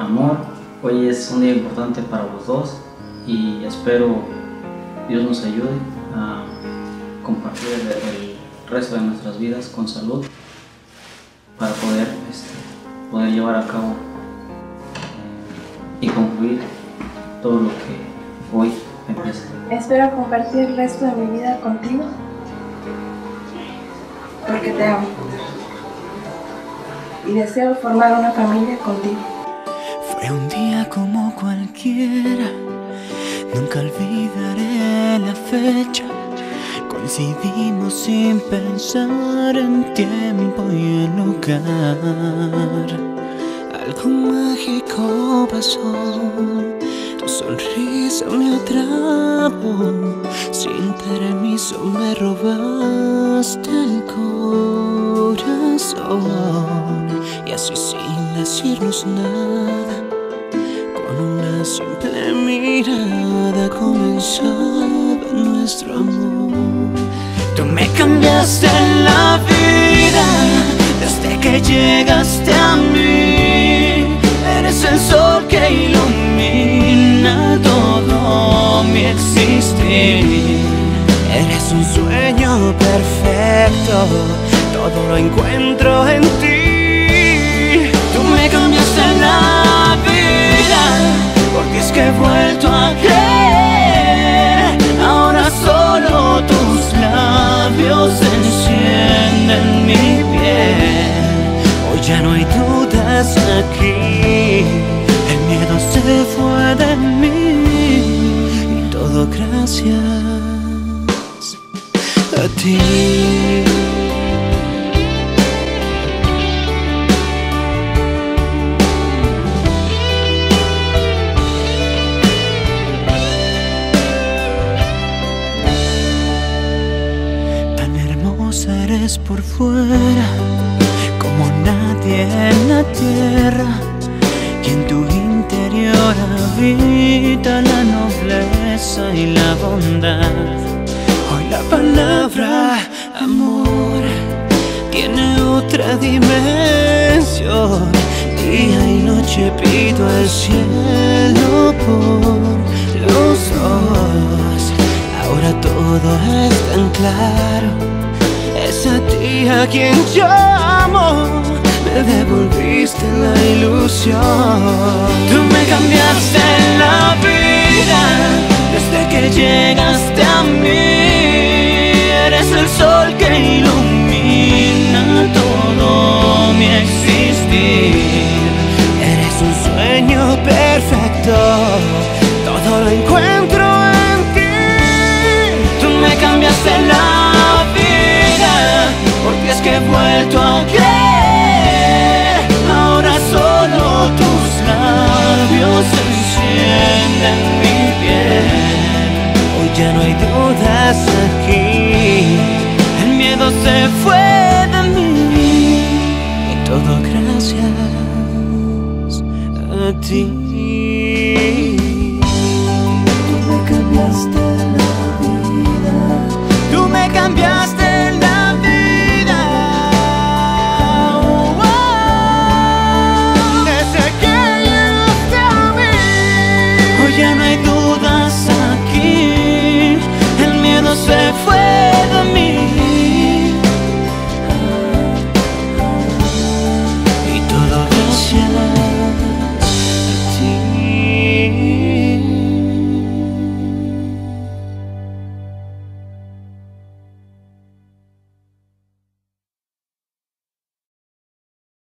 amor. Hoy es un día importante para los dos y espero Dios nos ayude a compartir el resto de nuestras vidas con salud para poder llevar a cabo y concluir todo lo que hoy empieza. Espero compartir el resto de mi vida contigo porque te amo y deseo formar una familia contigo. Fue un día como cualquiera, nunca olvidaré la fecha. Coincidimos sin pensar en tiempo y en lugar. Algo mágico pasó, tu sonrisa me atrapó. Sin permiso me robaste el corazón. Y así sin decirnos nada, con una simple mirada comenzaba nuestro amor. Tú me cambiaste la vida desde que llegaste a mí. Eres el sol que ilumina todo mi existir. Eres un sueño perfecto, todo lo encuentro en ti. Tú me cambiaste la vida, porque es que he vuelto a creer. Ahora solo tus labios encienden mi piel. Hoy ya no hay dudas aquí, el miedo se fue de mí y todo gracias a ti. Eres por fuera como nadie en la tierra, y en tu interior habita la nobleza y la bondad. Hoy la palabra amor tiene otra dimensión. Día y noche pido al cielo por los dos. Ahora todo es tan claro. Es a ti a quien llamo, me devolviste la ilusión. Tú me cambiaste la vida desde que llegaste a mí. Eres el sol que ilumina todo mi existir. Eres un sueño perfecto, todo lo encuentro en ti. Tú me cambiaste la vida, porque es que he vuelto a creer. Ahora solo tus labios encienden mi piel. Hoy ya no hay dudas aquí, el miedo se fue de mí y todo gracias a ti.